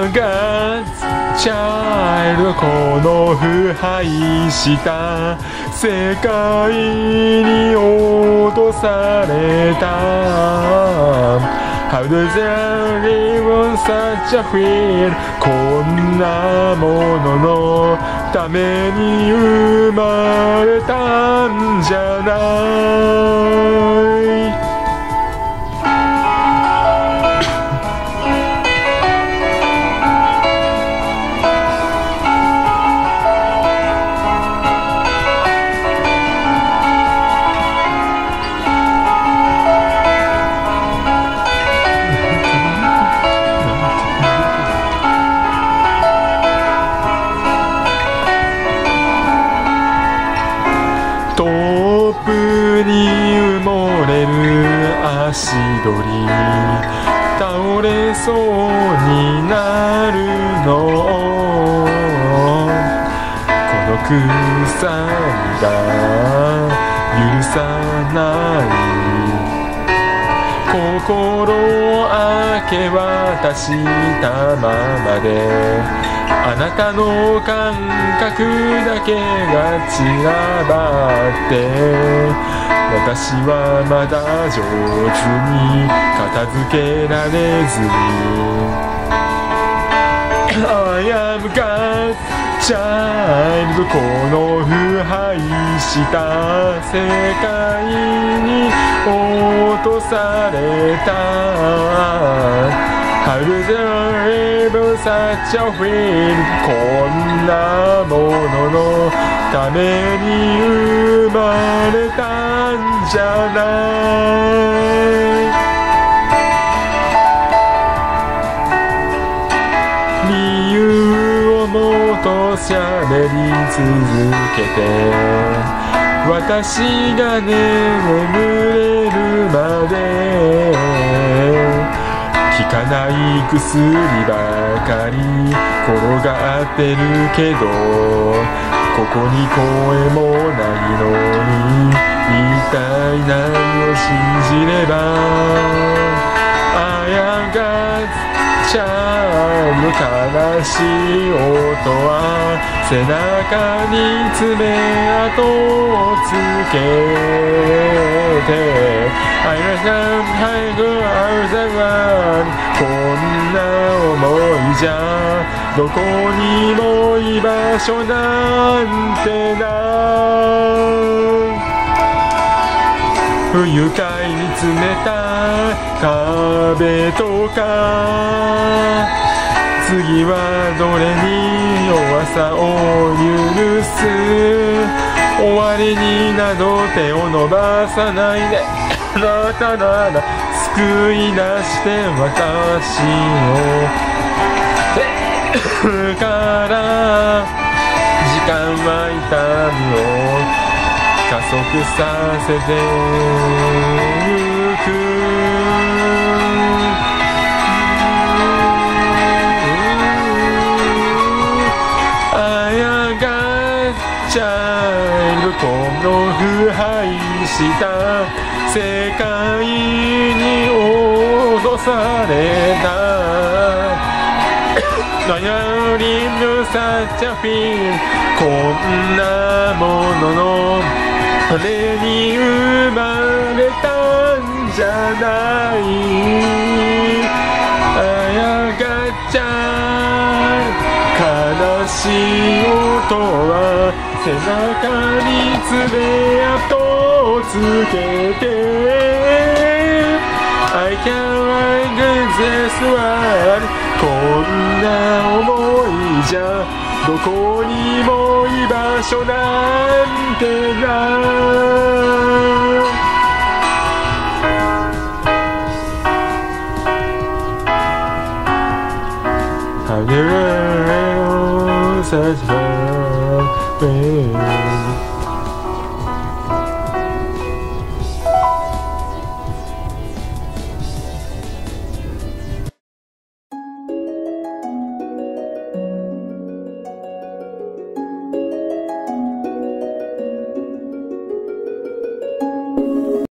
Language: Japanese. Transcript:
がチャイルドこの腐敗した世界に落とされたHow does there live on such a field こんなもののために生まれたんじゃないトップに埋もれる足取り倒れそうになるのこの鎖が許さない心を明け渡したままであなたの感覚だけが散らばって私はまだ上手に片付けられずに I am God's child この腐敗した世界に落とされたHow does there live such a field こんなもののために生まれたんじゃない理由をもとしゃべり続けて私が眠れるまで効かない薬ばかり転がってるけどここに声もないのに一体何を信じれば I am God's child 悲しい音は背中に爪痕をつけて I go out こんな思いじゃどこにも居場所なんてない不愉快に冷たい壁とか次はどれに弱さを許す終わりになど手を伸ばさないであなたなら救い出して私をから時間は痛みを加速させてゆくこの腐敗した世界に脅された悩みのサチャフィンこんなもののために生まれたんじゃないあやがちゃ悲しい音は背中に爪痕をつけて I can't find this one こんな思いじゃどこにも居場所なんてない Have you ever such a way